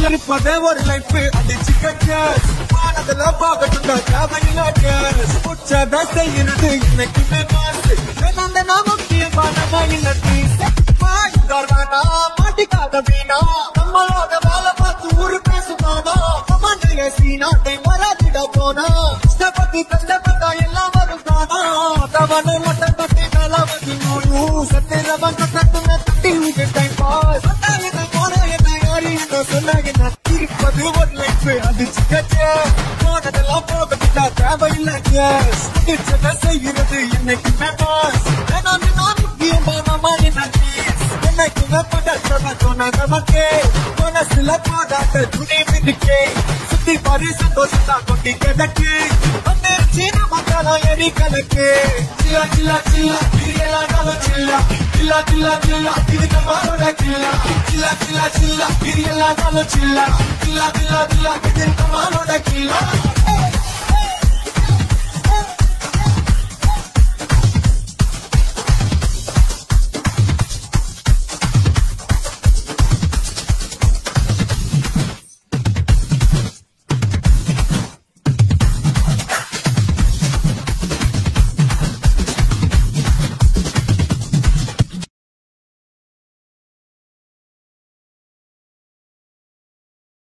இருப்பதே ஒரு லைஃப் அடிச்சுக்க வானதுல பாக்கட்டுண்டா தேவையில்ல கேஸ் உச்சத செய்யறது இன்னைக்குமே மாசு அந்த முக்கியமான மயிலத்தி வாய்ந்தார்வானா மாட்டிக்காத வீணா நம்மளோட வேலை பார்த்து ஊரு பேசுவானா கமாண்டிய சீனாட்டை மறாதிட போனா இஷ்டப்பட்டு கஷ்டப்பட்டா எல்லாம் வருதானா தவணை மட்டும் தட்டி நலவதி நோயூ சத்திரவன் கட்டத்துன தட்டி டைம் பாஸ் போன என்ன யாரு என்ன சொன்ன என்ன இருப்பது ஒரு லைஃப் அடிச்சுக்க போனதெல்லாம் போகட்டா தேவையில்லை கேஸ் முடிச்சத செய்கிறது என்னைக்குமே பாஸ் நான் முக்கியமான மயிலத்தி என்னைக்குமே படத்தவ சொன்ன நமக்கே மனசுல பாடாட்ட துணி மிதிக்கே சுத்தி பாரி சந்தோஷத்தா கொட்டி கிடக்கு வந்துருச்சு நமக்கெல்லாம் எரி கலக்கு சில்லா சில்லா சில்லா பிரியலானாலும் சில்லா சில்லா சில்லா சில்லா இது நம்மளோட கில்லா சில்லா சில்லா சில்லா பிரியலானாலும் சில்லா சில்லா சில்லா சில்லா இது நம்மளோட கில்லா